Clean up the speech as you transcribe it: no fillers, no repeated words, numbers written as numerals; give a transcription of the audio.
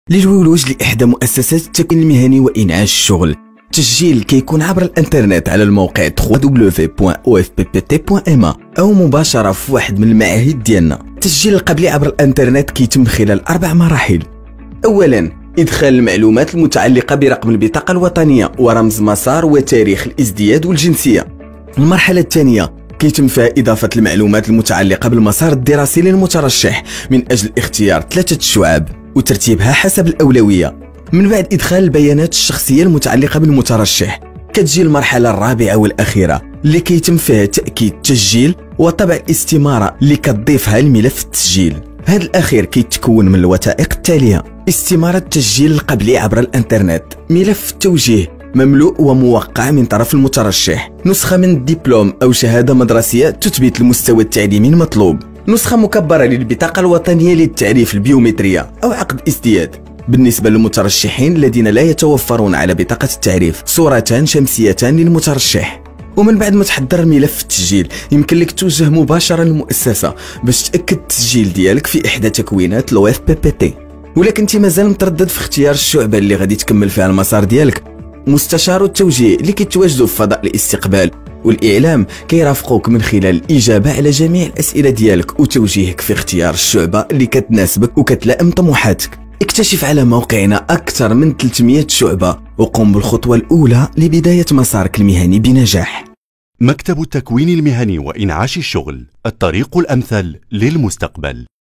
للولوج لإحدى مؤسسات التكوين المهني وإنعاش الشغل. التسجيل كيكون عبر الانترنت على الموقع www.ofppt.ma أو مباشرة في واحد من المعاهد ديالنا. التسجيل القبلي عبر الانترنت كيتم خلال 4 مراحل. أولا، إدخال المعلومات المتعلقة برقم البطاقة الوطنية ورمز مسار وتاريخ الازدياد والجنسية. المرحلة الثانية كيتم فيها إضافة المعلومات المتعلقة بالمسار الدراسي للمترشح من أجل اختيار 3 شعب وترتيبها حسب الأولوية. من بعد إدخال البيانات الشخصية المتعلقة بالمترشح كتجي المرحلة الرابعة والأخيرة اللي كيتم فيها تأكيد التسجيل وطبع الاستمارة اللي كتضيفها لملف التسجيل. هذا الأخير كيتكون من الوثائق التالية: استمارة التسجيل القبلي عبر الانترنت، ملف التوجيه مملوء وموقع من طرف المترشح، نسخة من الدبلوم أو شهادة مدرسية تثبت المستوى التعليمي المطلوب، نسخة مكبرة للبطاقة الوطنية للتعريف البيومترية أو عقد ازدياد. بالنسبة للمترشحين الذين لا يتوفرون على بطاقة التعريف، صورتان شمسيتان للمترشح. ومن بعد ما تحضر ملف التسجيل يمكن لك توجه مباشرة للمؤسسة باش تأكد التسجيل ديالك في إحدى تكوينات لو اف بي بي تي. ولكن انت مازال متردد في اختيار الشعبة اللي غادي تكمل فيها المسار ديالك، مستشار التوجيه اللي كيتواجدوا في فضاء الاستقبال والإعلام كيرافقوك من خلال الإجابة على جميع الأسئلة ديالك وتوجيهك في اختيار الشعبة اللي كتناسبك وكتلائم طموحاتك. اكتشف على موقعنا أكثر من 300 شعبة وقم بالخطوة الأولى لبداية مسارك المهني بنجاح. مكتب التكوين المهني وإنعاش الشغل، الطريق الأمثل للمستقبل.